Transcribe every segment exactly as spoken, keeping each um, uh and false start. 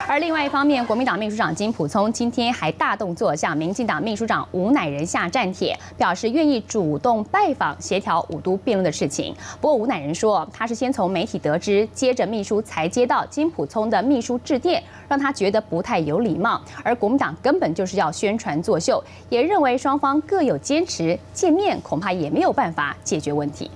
而另外一方面，国民党秘书长金溥聪今天还大动作向民进党秘书长吴乃仁下战帖，表示愿意主动拜访协调五都辩论的事情。不过吴乃仁说，他是先从媒体得知，接着秘书才接到金溥聪的秘书致电，让他觉得不太有礼貌。而国民党根本就是要宣传作秀，也认为双方各有坚持，见面恐怕也没有办法解决问题。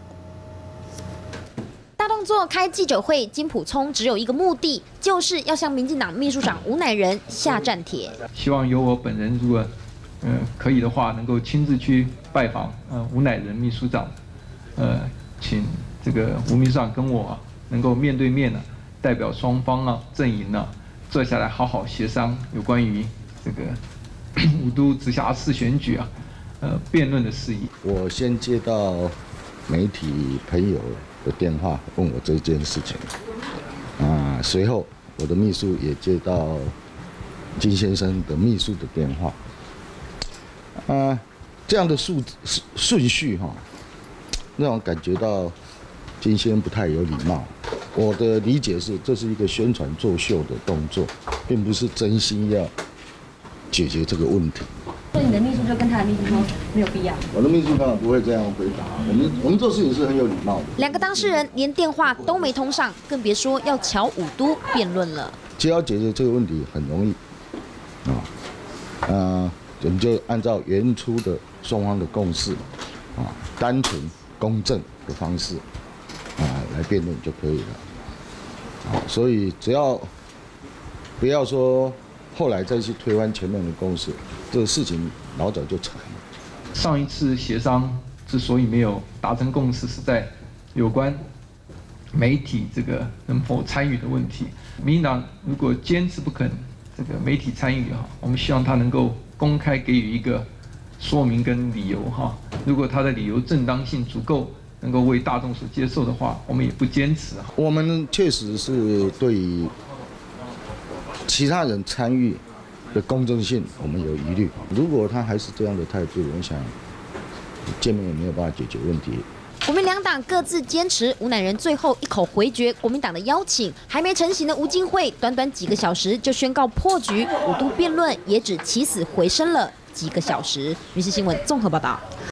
大动作开记者会，金溥聪只有一个目的，就是要向民进党秘书长吴乃仁下战帖。 希望由我本人，如果呃可以的话，能够亲自去拜访呃吴乃仁秘书长，呃，请这个吴秘书长跟我、啊、能够面对面呢、啊，代表双方啊阵营呢、啊、坐下来好好协商有关于这个五都直辖市选举啊，呃辩论的事宜。 我先接到媒体朋友的电话问我这件事情，啊，随后我的秘书也接到金先生的秘书的电话，啊，这样的顺顺序哈，让我感觉到金先生不太有礼貌。我的理解是，这是一个宣传作秀的动作，并不是真心要解决这个问题。 所以你的秘书就跟他的秘书说没有必要。 我的秘书当然不会这样回答。我们我们做事情是很有礼貌的。 两个当事人连电话都没通上，更别说要瞧五都辩论了。 只要解决这个问题很容易，啊，呃，我们就按照原初的双方的共识，啊，单纯公正的方式，啊，来辩论就可以了。啊，所以只要不要说。 后来再去推翻前面的共识，这个事情老早就成了。 上一次协商之所以没有达成共识，是在有关媒体这个能否参与的问题。民进党如果坚持不肯这个媒体参与哈，我们希望他能够公开给予一个说明跟理由哈。如果他的理由正当性足够，能够为大众所接受的话，我们也不坚持。 我们确实是对于 其他人参与的公正性，我们有疑虑。如果他还是这样的态度，我想见面也没有办法解决问题。 国民两党各自坚持，吴乃仁最后一口回绝国民党的邀请，还没成型的吴金惠，短短几个小时就宣告破局，五都辩论也只起死回生了几个小时。《民视新闻》综合报道。